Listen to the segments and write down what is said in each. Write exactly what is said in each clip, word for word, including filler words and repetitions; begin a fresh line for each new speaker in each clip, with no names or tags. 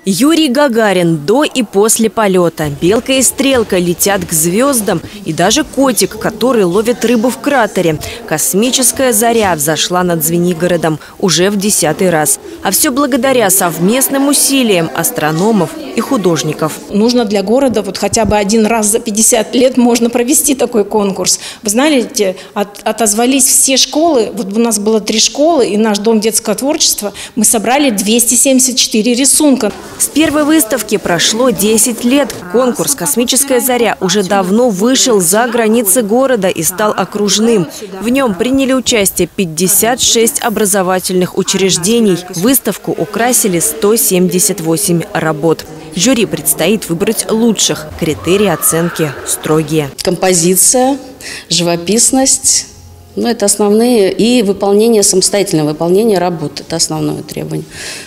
Юрий Гагарин до и после полета. Белка и стрелка летят к звездам. И даже котик, который ловит рыбу в кратере. Космическая заря взошла над Звенигородом уже в десятый раз. А все благодаря совместным усилиям астрономов и художников.
Нужно для города вот хотя бы один раз за пятьдесят лет можно провести такой конкурс. Вы знаете, от, отозвались все школы. Вот у нас было три школы и наш дом детского творчества. Мы собрали двести семьдесят четыре рисунка.
С первой выставки прошло десять лет. Конкурс «Космическая заря» уже давно вышел за границы города и стал окружным. В нем приняли участие пятьдесят шесть образовательных учреждений. Выставку украсили сто семьдесят восемь работ. Жюри предстоит выбрать лучших. Критерии оценки строгие.
Композиция, живописность. Ну, это основные. И выполнение, самостоятельное выполнение работ. Это основное требование.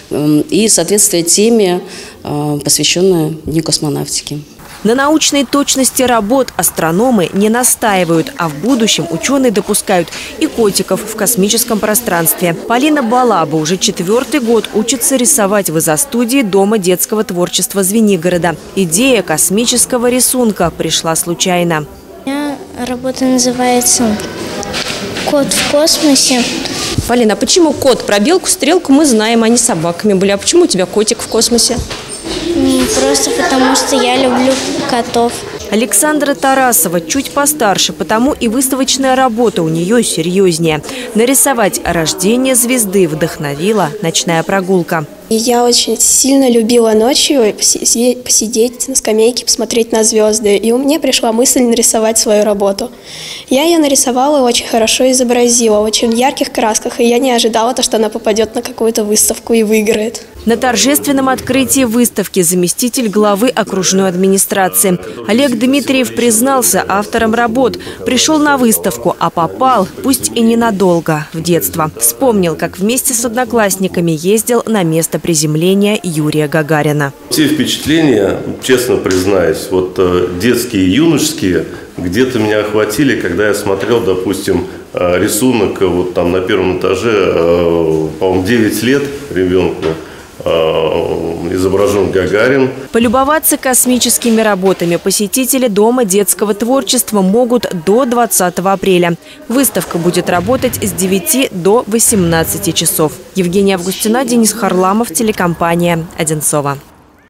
И соответствие теме, посвященной Дню космонавтики.
На научной точности работ астрономы не настаивают, а в будущем ученые допускают и котиков в космическом пространстве. Полина Балаба уже четвертый год учится рисовать в изо-студии Дома детского творчества Звенигорода. Идея космического рисунка пришла случайно.
У меня работа называется «Кот в космосе».
Полина, а почему кот? Про белку, стрелку мы знаем, они собаками были. А почему у тебя котик в космосе?
Просто потому, что я люблю котов.
Александра Тарасова чуть постарше, потому и выставочная работа у нее серьезнее. Нарисовать рождение звезды вдохновила ночная прогулка.
Я очень сильно любила ночью посидеть на скамейке, посмотреть на звезды. И у меня пришла мысль нарисовать свою работу. Я ее нарисовала, очень хорошо изобразила, в очень ярких красках. И я не ожидала, что она попадет на какую-то выставку и выиграет.
На торжественном открытии выставки заместитель главы окружной администрации Олег Дмитриев признался автором работ. Пришел на выставку, а попал, пусть и ненадолго, в детство. Вспомнил, как вместе с одноклассниками ездил на место приземления Юрия Гагарина.
Все впечатления, честно признаюсь, вот детские и юношеские, где-то меня охватили, когда я смотрел, допустим, рисунок вот там на первом этаже, по-моему, девять лет ребенку. Изображен Гагарин.
Полюбоваться космическими работами посетители Дома детского творчества могут до двадцатого апреля. Выставка будет работать с девяти до восемнадцати часов. Евгения Августина, Денис Харламов, телекомпания «Одинцово».